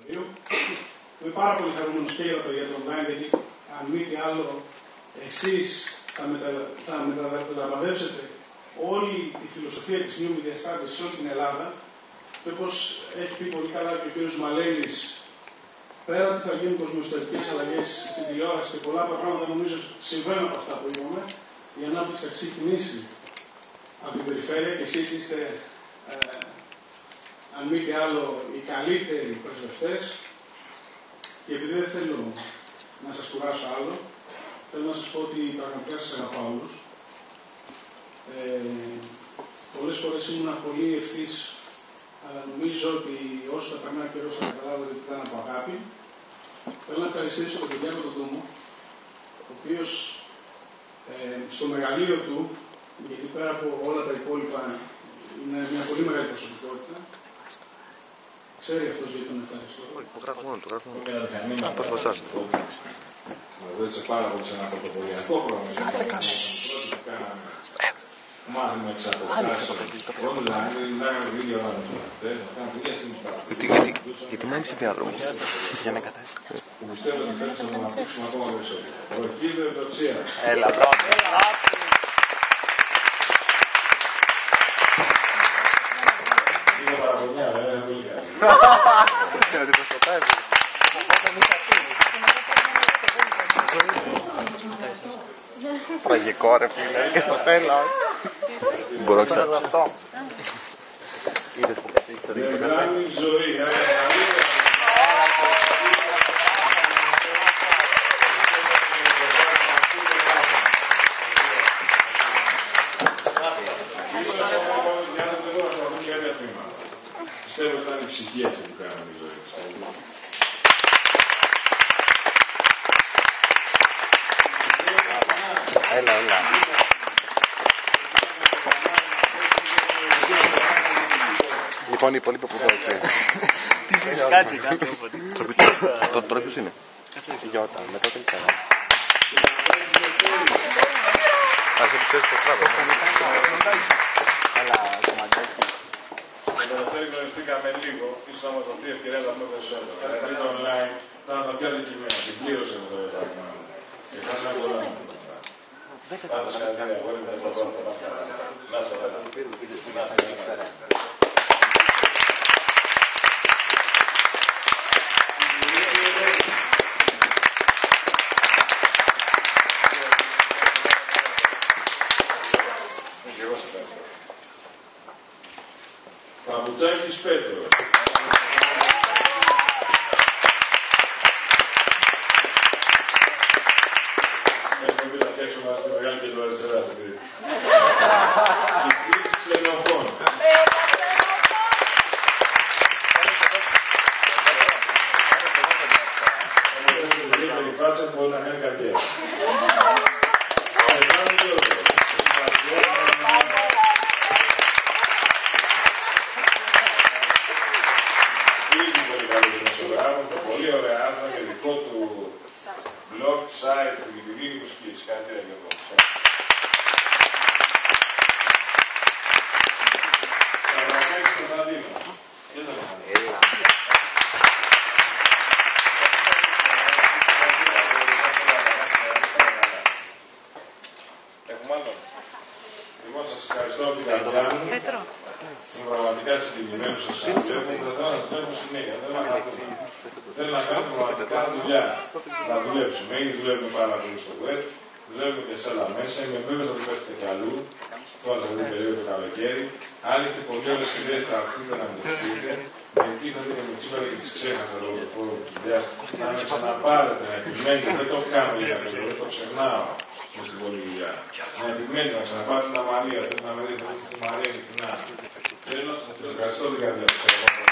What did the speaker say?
Είμαι πάρα πολύ χαρούμενος και για το online, γιατί αν μη τι άλλο, εσείς θα μεταλαμβαδεύσετε όλη τη φιλοσοφία της New Media Studies σε όλη την Ελλάδα. Και όπως έχει πει πολύ καλά και ο κ. Μαλέλης, πέρα ότι θα γίνουν κοσμοϊστορικές αλλαγές στην τηλεόραση και πολλά πράγματα νομίζω συμβαίνουν από αυτά που είπαμε, η ανάπτυξη θα ξεκινήσει από την περιφέρεια και εσείς είστε, αν μη τι άλλο, οι καλύτεροι πρεσβευτές. Και επειδή δεν θέλω να σας κουράσω άλλο, θέλω να σας πω ότι πραγματικά σας αγαπάω όλους. Πολλές φορές ήμουν πολύ ευθύς, αλλά νομίζω ότι όσο θα περνάει καιρός θα καταλάβετε ότι ήταν από αγάπη. Θέλω να ευχαριστήσω τον Κυριάκο τον Δούμο, ο οποίος στο μεγαλείο του, γιατί πέρα από όλα τα υπόλοιπα είναι μια πολύ μεγάλη προσωπικότητα, ξέρει αυτός γιατί τον ευχαριστώ. Το γράφω μόνο, το γράφω μόνο. Πώς βοηθάς. Με βοήθησε πάρα πολύ σε ένα πρωτοβουλιακό πρόγραμμα. Μάθημα εξαποκράσεις. Γιατί μένεις σε διάδρομο. Για να κατάλαβες. Που πιστεύω ότι φέρνεις να τον αναπτύξουμε ακόμα περισσότερο. Προκείδε ευδοξία. Έλα, μπράβο. Είναι παραγωνιά, δεν είναι πολύ καλή. Να την προστατεύει. Τραγικό ρε φίλε, και στο τέλος. Μπορώ να ξέρω αυτό. Είδες που κατήχε. Μεγάλη ζωή. Πιστεύω ότι ήταν η ψυχή αυτή που κάναμε η ζωή. Έλα, έλα. Λοιπόν, οι υπόλοιποι από εδώ, έτσι. Τι είσαι, κάτσε, κάτσε. Τώρα ποιος είναι? Γιώτα, μετά τελικά. Ας δεν ξέρεις πως τράβω. Έλα, κομμαντάκι. Με το δεύτερο γνωριστήκαμε λίγο, ίσως να μας δοθεί ευκαιρία να δούμε περισσότερο. Δηλαδή το online θα ήταν πιο αντικειμένα, την πλήρωσε με το πράγμα. Και χάσαμε πολλά. Πάντα σε κάτι αγόρι, δεν θα μπορώ να πάω καλά. Να σε καλά. Να σε καλά. Παπουτσάκης Πέτρος. Έχουμε πει να φτιάξουμε στη μεγάλη και το αριστερά στην Κρήτη. Η Κρήτη ξενοφών. Η φάτσα μπορεί να κάνει καρδιές. Πολύ ωραία άρθρα και δικό του blog, site, στην Βικινίνη που σκύψει. Κάτι για αυτό. Θα βραχέξει το Κωνσταντίνο. Έχουμε άλλο. Λοιπόν, σας ευχαριστώ από την καρδιά μου. Είμαι πραγματικά συγκεκριμένος σας ευχαριστώ. Θα σας βλέπω συνέχεια. Θέλω να κάνουμε πραγματικά δουλειά. Να δουλέψουμε. Ήδη δουλεύουμε πάρα πολύ στο web. Δουλεύουμε και σε άλλα μέσα. Είμαι βέβαιος ότι πέφτετε κι αλλού. Τώρα σε αυτή την περίοδο το καλοκαίρι. Αν έχετε πολύ όλες τις ιδέες, θα έρθετε να μου τις πείτε. Γιατί θα δείτε με σήμερα και τις ξέχασα λόγω του φόρου της δουλειάς. Να με ξαναπάρετε, να επιμένετε. Δεν το κάνω για να το ξεχνάω. Στην πολλή δουλειά. Να επιμένετε να ξαναπάρετε τα Μαρία. Θέλω να με δείτε τη Μαρία συχνά. Θέλω να σας ευχαριστώ την καρδιά σας.